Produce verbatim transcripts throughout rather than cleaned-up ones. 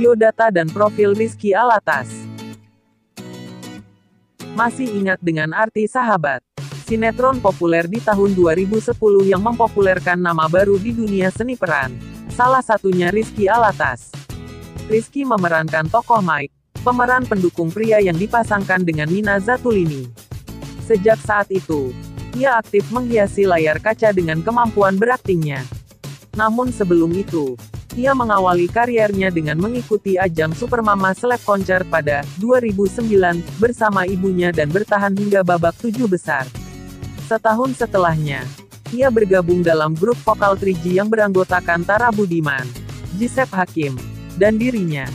Biodata dan profil Rizky Alatas. Masih ingat dengan arti sahabat? Sinetron populer di tahun dua ribu sepuluh yang mempopulerkan nama baru di dunia seni peran. Salah satunya Rizky Alatas. Rizky memerankan tokoh Mike, pemeran pendukung pria yang dipasangkan dengan Nina Zatulini. Sejak saat itu, ia aktif menghiasi layar kaca dengan kemampuan beraktingnya. Namun sebelum itu, ia mengawali kariernya dengan mengikuti ajang Supermama Seleb Concert pada dua ribu sembilan bersama ibunya dan bertahan hingga babak tujuh besar. Setahun setelahnya, ia bergabung dalam grup vokal tiga G yang beranggotakan Tara Budiman, Gisep Hakim, dan dirinya.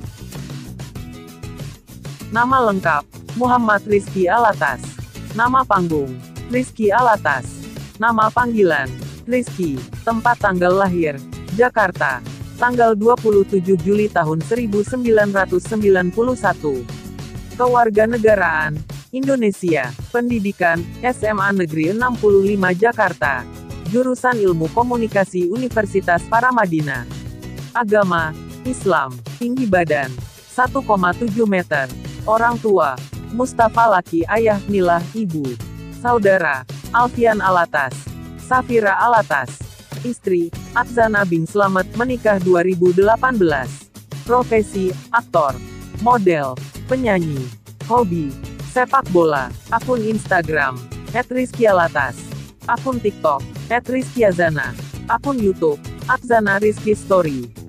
Nama lengkap, Muhammad Rizky Alatas. Nama panggung, Rizky Alatas. Nama panggilan, Rizky. Tempat tanggal lahir, Jakarta. Tanggal dua puluh tujuh Juli tahun seribu sembilan ratus sembilan puluh satu. Kewarganegaraan, Indonesia. Pendidikan, S M A Negeri enam puluh lima Jakarta. Jurusan Ilmu Komunikasi Universitas Paramadina. Agama, Islam. Tinggi badan, satu koma tujuh meter. Orang tua, Mustafa laki ayah Nilah ibu. Saudara, Alfian Alatas. Safira Alatas. Istri, Atzana Bing Slamet, menikah dua ribu delapan belas. Profesi, aktor, model, penyanyi. Hobi, sepak bola. Akun Instagram, et rizky alatas. Akun TikTok, et rizkyazana. Akun YouTube, Atzana Rizky Story.